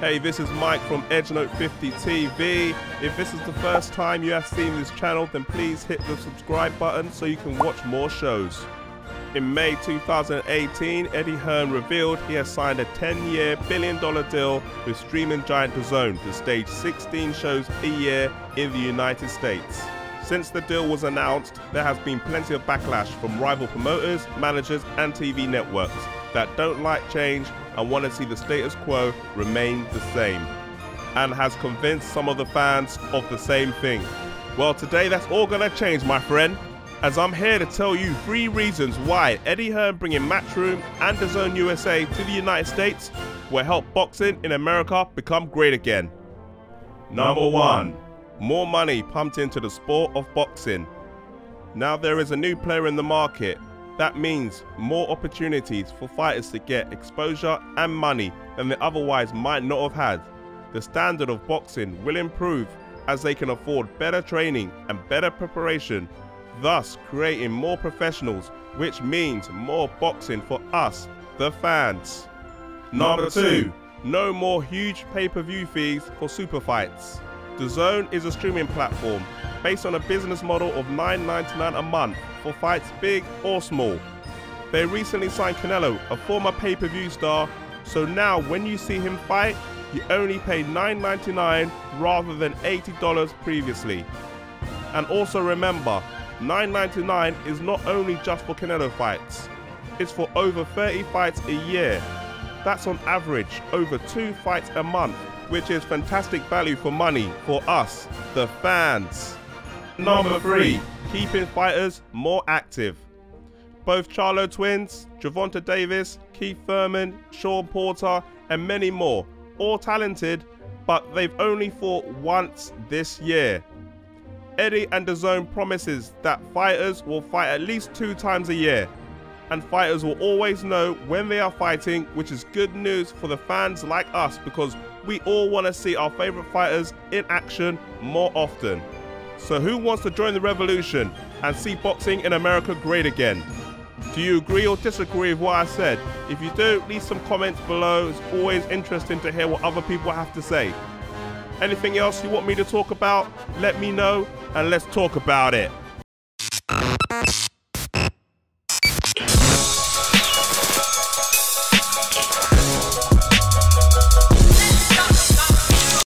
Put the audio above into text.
Hey, this is Mike from EdgeNote50 TV. If this is the first time you have seen this channel, then please hit the subscribe button so you can watch more shows. In May 2018, Eddie Hearn revealed he has signed a 10-year billion-dollar deal with streaming giant DAZN to stage 16 shows a year in the United States. Since the deal was announced, there has been plenty of backlash from rival promoters, managers and TV networks that don't like change and want to see the status quo remain the same, and has convinced some of the fans of the same thing. Well, today that's all gonna change, my friend, as I'm here to tell you 3 reasons why Eddie Hearn bringing Matchroom and DAZN USA to the United States will help boxing in America become great again. Number 1. More money pumped into the sport of boxing. Now there is a new player in the market. That means more opportunities for fighters to get exposure and money than they otherwise might not have had. The standard of boxing will improve as they can afford better training and better preparation, thus creating more professionals, which means more boxing for us, the fans. Number 2. No more huge pay-per-view fees for super fights. DAZN is a streaming platform based on a business model of $9.99 a month for fights big or small. They recently signed Canelo, a former pay-per-view star, so now when you see him fight, you only pay $9.99 rather than $80 previously. And also remember, $9.99 is not only just for Canelo fights, it's for over 30 fights a year. That's on average over 2 fights a month, which is fantastic value for money for us, the fans. Number 3. Keeping fighters more active. Both Charlo twins, Gervonta Davis, Keith Thurman, Sean Porter and many more, all talented, but they've only fought once this year. Eddie and DAZN promises that fighters will fight at least 2 times a year, and fighters will always know when they are fighting, which is good news for the fans like us because we all want to see our favourite fighters in action more often. So who wants to join the revolution and see boxing in America great again? Do you agree or disagree with what I said? If you do, leave some comments below. It's always interesting to hear what other people have to say. Anything else you want me to talk about, let me know and let's talk about it.